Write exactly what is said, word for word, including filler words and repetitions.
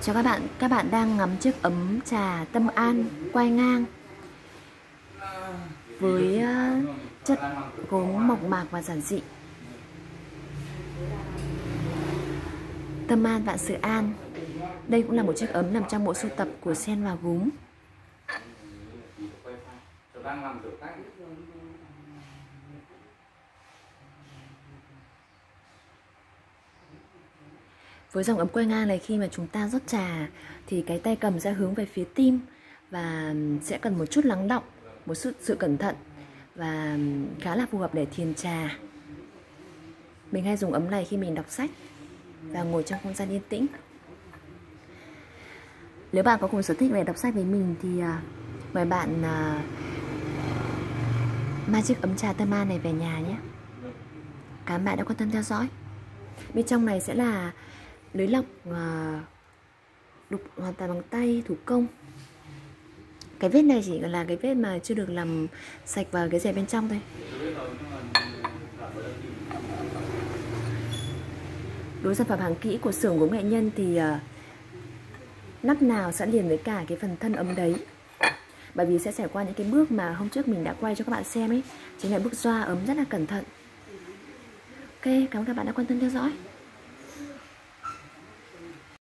Chào các bạn, các bạn đang ngắm chiếc ấm trà Tâm An quay ngang với uh, chất gốm mộc mạc và giản dị. Tâm An vạn sự an. Đây cũng là một chiếc ấm nằm trong bộ sưu tập của Sen và Gốm. Với dòng ấm quay ngang này, khi mà chúng ta rót trà thì cái tay cầm sẽ hướng về phía tim và sẽ cần một chút lắng đọng, một sự, sự cẩn thận và khá là phù hợp để thiền trà. Mình hay dùng ấm này khi mình đọc sách và ngồi trong không gian yên tĩnh. Nếu bạn có cùng sở thích về đọc sách với mình thì uh, mời bạn uh, mang chiếc ấm trà Tâm An này về nhà nhé. Cảm ơn bạn đã quan tâm theo dõi. Bên trong này sẽ là lưới lọc uh, đục hoàn toàn bằng tay thủ công. Cái vết này chỉ là cái vết mà chưa được làm sạch vào cái rẻ bên trong thôi. Đối với sản phẩm hàng kỹ của xưởng gốm nghệ nhân thì uh, nắp nào sẽ liền với cả cái phần thân ấm đấy. Bởi vì sẽ trải qua những cái bước mà hôm trước mình đã quay cho các bạn xem ấy, chính là bước xoa ấm rất là cẩn thận. Ok, cảm ơn các bạn đã quan tâm theo dõi.